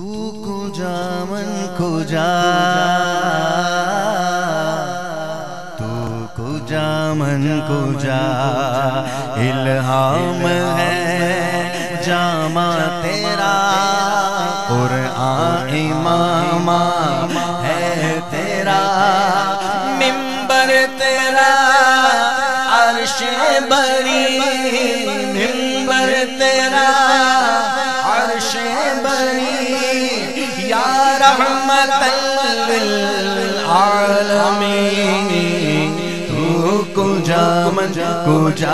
کجا من کجا تو کجا من کجا الہام ہے جامع تیرا قرآن امام ہے تیرا منبر تیرا عرش بری منبر تیرا عرش بری یا رحمت للعالمین تو کجا من کجا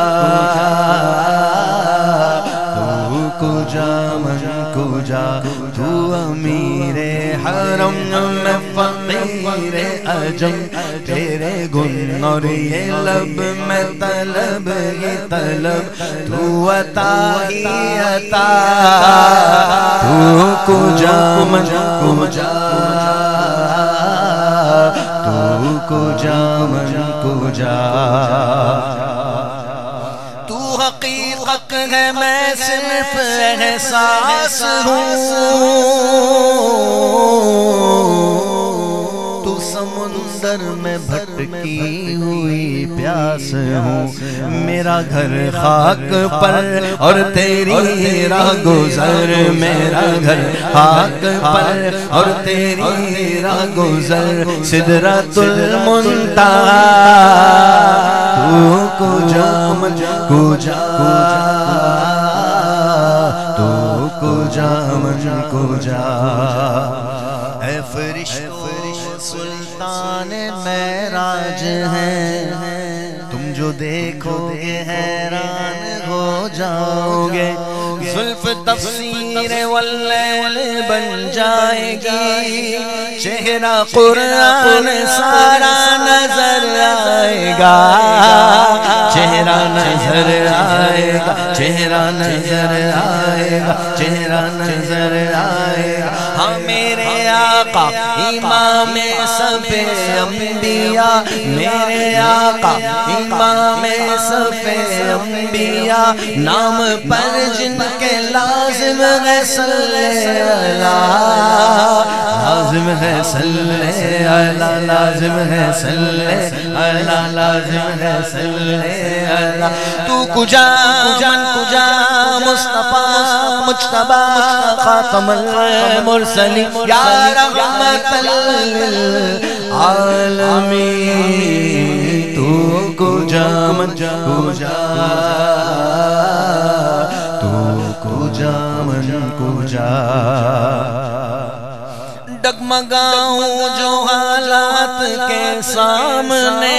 تو کجا من کجا تو امیر حرم میں فقیر عجم تیرے گن اور یہ لب میں طلب یہ طلب تو عطا ہی عطا تو کجا من کجا تو کجا من کجا تو حقیقت ہے میں صرف احساس ہوں تو سمندر میں بھٹکی ہوئی پیاس ہوں میرا گھر خاک پر اور تیری راہ گزر میرا گھر خاک پر اور تیری راہ گزر سدرۃ المنتہی تو کجا من کجا تو کجا من کجا اے فرشتوں سلطان معراج ہے تم جو دیکھو گے حیران ہو جاؤ گے زلف تفسیر واللیل بن جائے گی چہرہ قرآن سارا نظر آئے گا چہرہ نظر آئے گا چہرہ نظر آئے گا چہرہ نظر آئے گا ہاں میرے آقا امام سب انبیاء میرے آقا امام سب انبیاء نام پر جن کے لازم ہے صلی اللہ لازم ہے صلی اللہ لازم ہے صلی اللہ لازم ہے صلی اللہ تو کجا من کجا مصطفیٰ مجتبی خاتم المرسلین یا رحمت للعالمین تو کجا من کجا تو کجا من کجا ڈگمگاؤں جو حالات کے سامنے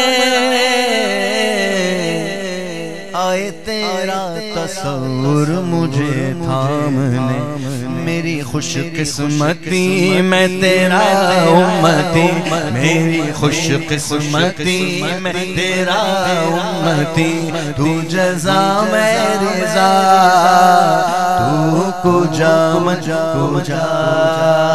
آئے تیرا تصور مجھے تھامنے میری خوش قسمتی میں تیرا امتی میری خوش قسمتی میں تیرا امتی تو جزا میں رضا تو کجا من کجا